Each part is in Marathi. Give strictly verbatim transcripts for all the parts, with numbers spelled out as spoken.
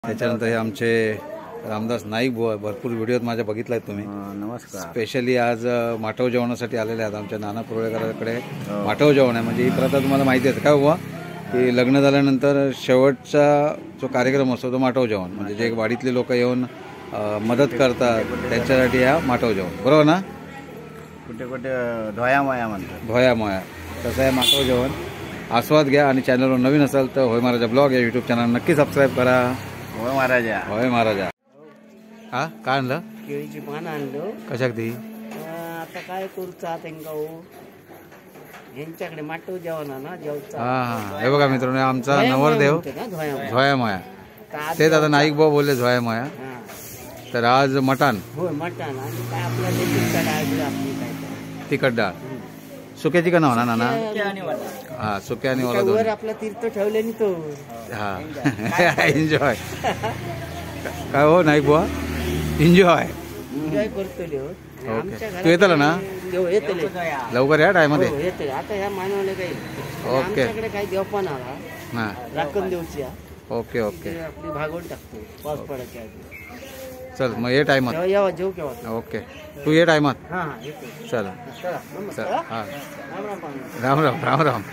त्याच्यानंतर हे आमचे रामदास नाईक बुवा भरपूर व्हिडिओत माझ्या बघितला आहेत तुम्ही। नमस्कार। स्पेशली आज माठव जेवणासाठी आलेले आहेत आमच्या नाना पुरळेकरांकडे। माठव जेवण आहे म्हणजे ही प्रथा तुम्हाला माहिती आहे का बुवा की लग्न झाल्यानंतर शेवटचा जो कार्यक्रम असतो तो माठव जेवण म्हणजे जे वाडीतले लोक येऊन मदत करतात त्यांच्यासाठी हा माठव जेवण बरोबर ना। कुठे कुठे धोया माया म्हणतात धोया माया तसं आहे माठव जेवण। आस्वाद घ्या आणि चॅनलवर नवीन असाल तर होय महाराजा ब्लॉग या यूट्यूब चॅनल नक्की सबस्क्राईब करा। होय महाराजा होय महाराजा। हा काय आणलं? केळीची पानं आणलो। कशाक ती? आता काय करूचा त्यांका यांच्याकडे माठव जेवण ना जेवचा। हा हा हे बघा मित्रांनो आमचा नवरदेव झोया माया ते दादा नाईक भाऊ बोलले झोया माया तर आज मटण होय मटण आणि काय आपल्याला तिखट डाळ आपली काय तिखट डाळ सुक्याची का नाव ना नाना हा सुक्या आणि वाला वर आपला तीर्थ ठेवले नी तो हा एन्जॉय काय हो नाईक बुवा एन्जॉय एन्जॉय करतो तू येतला ना येतले लवकर या टाइम मध्ये येतले आता ह्या मानवले काही ओके आमच्याकडे काही देव पण आला ना राखण देवची ओके ओके आपली भागवून टाकतो पाऊस पडायच्या आधी। चल मग ये टाइमात जेव्हा जेव केव्हा ओके तू ये टाइमात हा हा येतो चल चला चल नमस्कार हा राम राम पाहुणे। राम राम राम राम।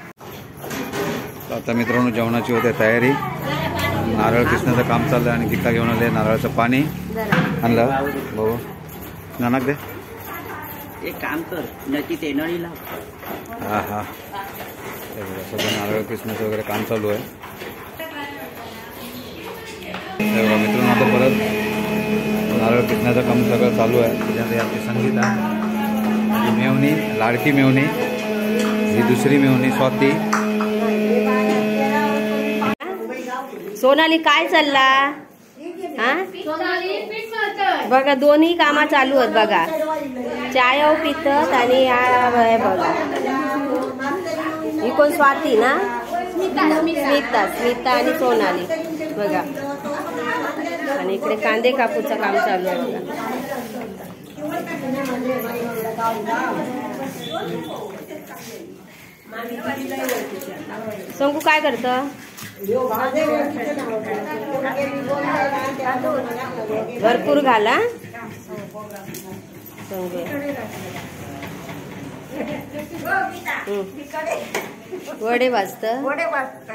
आता मित्रांनो जेवणाची होते तयारी नारळ किसण्याचं काम चाललं आणि गिक्का घेऊन आले नारळाचं पाणी आणलं भाऊ नानक दे एक काम कर नक्की तेनळी लाव। हा हा सगळं नारळ किसण्याचं वगैरे काम चालू आहे। मित्रांनो आता परत नारळ किसण्याचं काम सगळं चालू आहे। त्याच्यामध्ये आपली संगीता ही मेवणी लाडकी मेवणी ही दुसरी मेवणी स्वाती। सोनाली काय चालला हा बघा दोन्ही कामा चालू आहेत बघा चाय पितात आणि हा बघा ही कोण स्वाती ना स्मिता स्मिता आणि सोनाली बघा आणि इकडे कांदे कापूचं काम चालू आहे बघा। संगू काय करत भरपूर घाला वडे वाजत वडे वाजत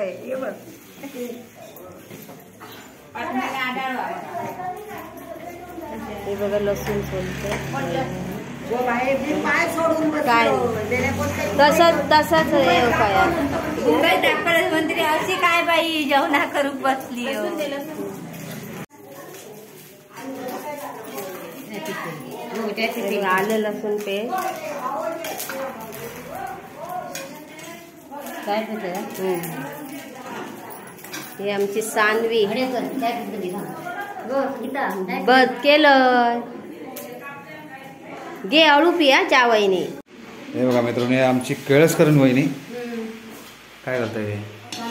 हे बघा लसूण सोलत काय तसंच तसंच काय मंत्री अशी काय बाई जेवणा करू बसली आलं लसूण पेस्ट काय हे आमची सानवी बद केलं घे अळू पिया चा वहिनी। हे बघा मित्रांनो हे आमची केळसकरण वहिनी काय करत हे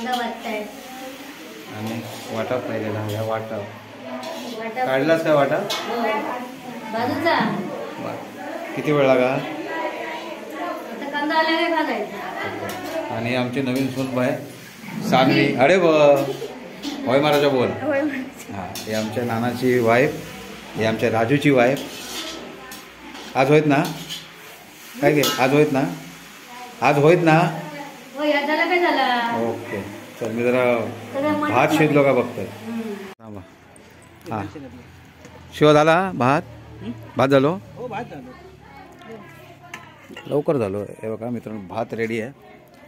आणि वाटा पाहिलेला ह्या वाटा काढलाच काय वाटा किती वेळ लागा आणि आमची नवीन सूनबाई सानवी अरे ब होय महाराजा बोल हा हे आमच्या नानाची वाईफ हे आमच्या राजूची वाईफ आज होईत ना काय गे आज होईत ना आज होईत ना ओके चल मी जरा भात शिजलो का बघतोय हा शिव झाला भात भात झालो लवकर झालो हे बघा मित्रांनो भात रेडी आहे।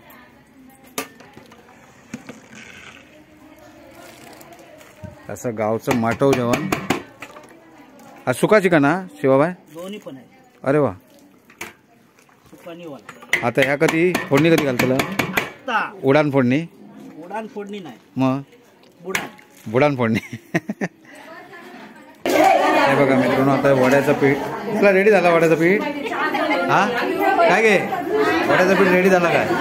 असं गावचं माठव जेवण आज सुका चिकन ना शिवाबाई दोन्ही पण आहे। अरे वा आता ह्या कधी फोडणी कधी घालतला उडान फोडणी उडान फोडणी नाही मग बुडान बुडान फोडणी हे बघा मित्रांनो आता वड्याचं पीठ त्याला रेडी झाला वड्याचं पीठ हा काय गे वड्याचं पीठ रेडी झाला काय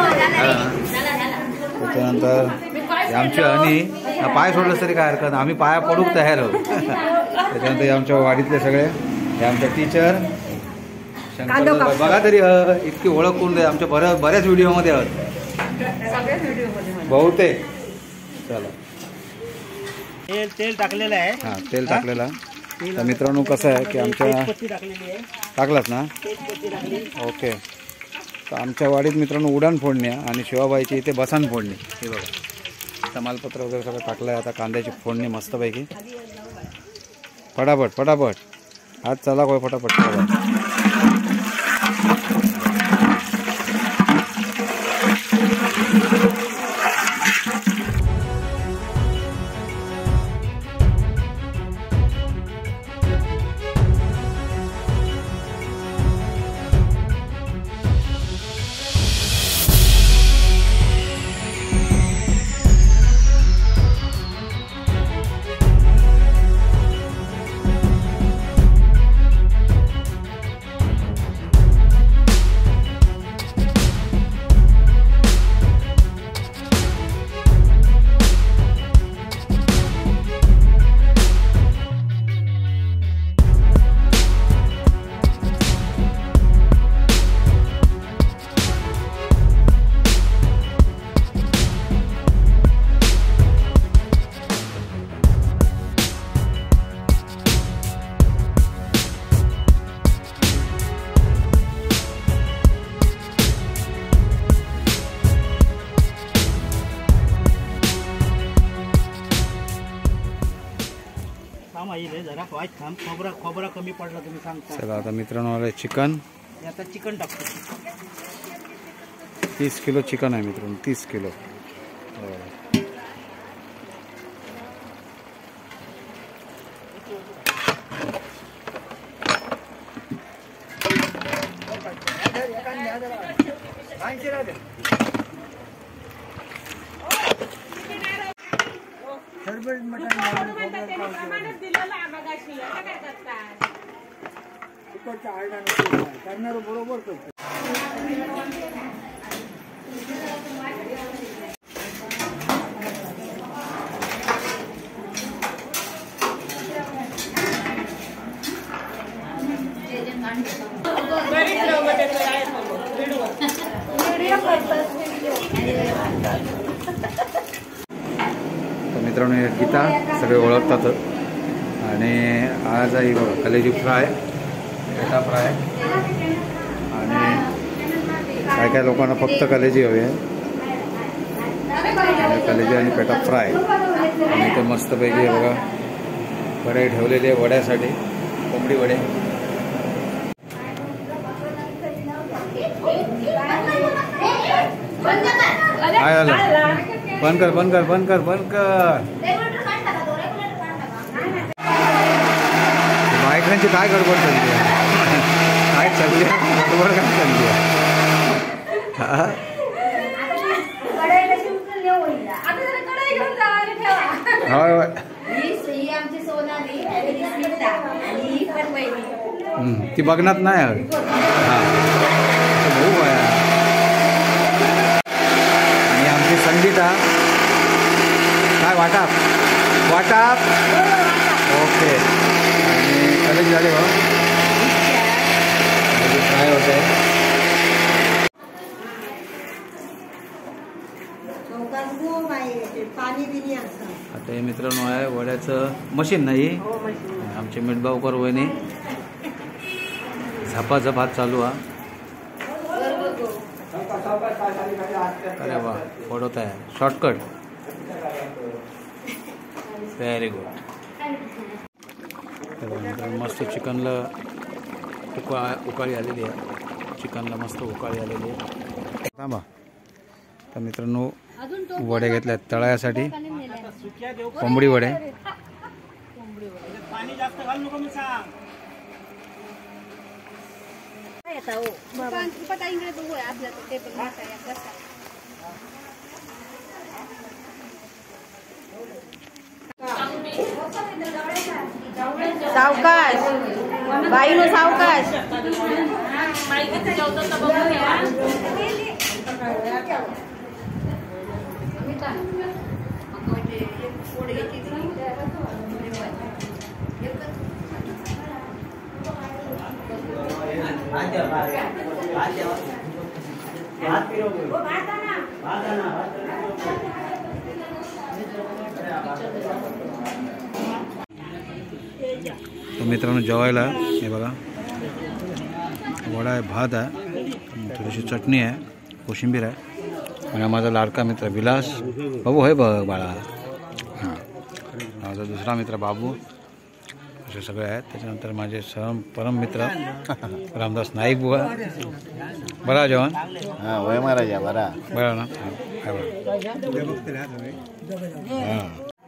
त्याच्यानंतर आमची आणि पाय सोडलं तरी काय हरकत आम्ही पाया पडूक तयार आहोत। त्याच्यानंतर आमच्या वाडीतले सगळे हे आमच्या टीचर बघा तरी इतकी ओळख करून दे आमच्या बऱ्याच बऱ्याच व्हिडिओमध्ये आहोत बहुतेक चला तेल तेल टाकलेलं आहे. हां तेल टाकलेलं. तर मित्रांनो कसं आहे की आमच्या टाकलेली आहे. टाकलास ना ओके. तर आमच्या वाडीत मित्रांनो उडान फोडणी आहे आणि शिवाबाईची इथे बसान फोडणी. हे बघा तमालपत्र वगैरे सगळं टाकलं आहे. आता कांद्याची फोडणी मस्तपैकी फटाफट फटाफट आज चला काय फटाफट फटाफट. जरा वाईट थांब. खोबरा खोबरा कमी पडला तुम्ही सांगता. चला आता मित्रांनो आलं चिकन. आता चिकन टाकतो. तीस किलो चिकन आहे मित्रांनो तीस किलो. बरोबर मित्रांनो गीता सगळे ओळखतात. आणि आज आहे बघा कलेजी फ्राय पेटा फ्राय. आणि काय काय लोकांना फक्त कलेजी हवी आहे. कलेजी आणि पेटा फ्राय. आणि ते मस्तपैकी बघा वडे ठेवलेले आहे वड्यासाठी कोंबडी वडे. काय झालं बंद कर बंद कर बंद कर बंद कर. बायकांची काय गडबड चालली आहे काय चालली आहे गडबड काय चालली आहे. होय होय ती बघणार नाही हां भाऊ आहे. आणि आमची संगीता काय वाटाप वाटाप ओके. आणि कलेज झाले हो काय होते. आता हे मित्रांनो आहे वड्याचं मशीन नाही. आमचे मिठभाऊकर वहिनी झपाझप हात चालू हा. अरे वा फोडत आहे शॉर्टकट व्हेरी गुड. मस्त चिकनला उका उकाळी आलेली आहे. चिकनला मस्त उकाळी आलेली आहे. थांबा तर मित्रांनो वडे घेतले तळायासाठी कोंबडी वडे. पाणी जास्त घाल नको मी सांग. सावकाश बाईनो सावकाश. तर मित्रांनो जेवायला हे बघा वडा आहे, भात आहे, थोडीशी चटणी आहे, कोशिंबीर आहे आणि माझा लाडका मित्र विलास बाबू होय बघ बाळा. हां माझा दुसरा मित्र बाबू असे सगळे आहेत. त्याच्यानंतर माझे सहम परम मित्र रामदास नाईक बुवा. बरा जेवण हा वय महाराजा बरा बरं ना. हां बरं. हां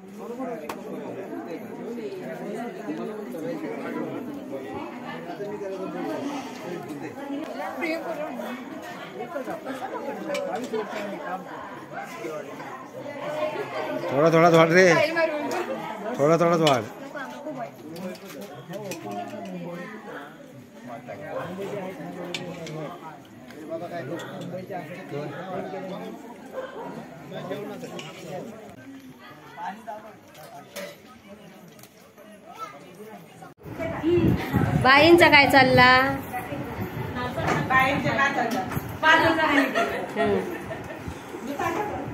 थोडा थोडाच वाढ रे, थोडा थोडाच वाढ. बाईंचा काय चालला? हं.